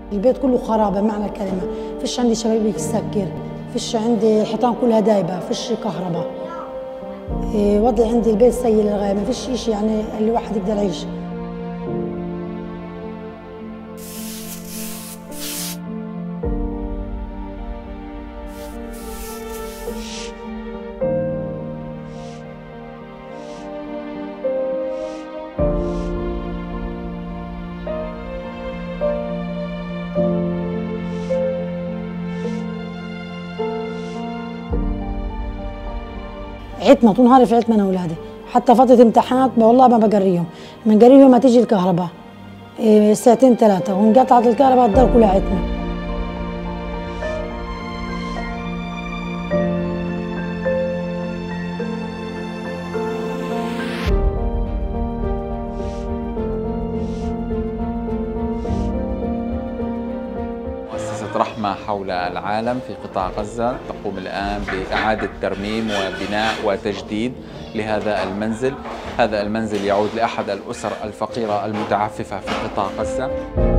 البيت كله خرابه بمعنى الكلمه، فيش عندي شبابيك تسكر، فيش عندي حيطان كلها دايبه، فيش كهرباء. وضع عندي البيت سيء للغايه، ما فيش شيء يعني الواحد يقدر يعيش. عتمة طول نهاري في عتمة انا واولادي، حتى فترة امتحانات والله ما بقريهم، بنقريهم ما تيجي الكهرباء ساعتين ثلاثة وانقطعت الكهرباء الدار كلها عتمة. مؤسسة رحمة حول العالم في قطاع غزة تقوم الآن بإعادة ترميم وبناء وتجديد لهذا المنزل. هذا المنزل يعود لأحد الأسر الفقيرة المتعففة في قطاع غزة.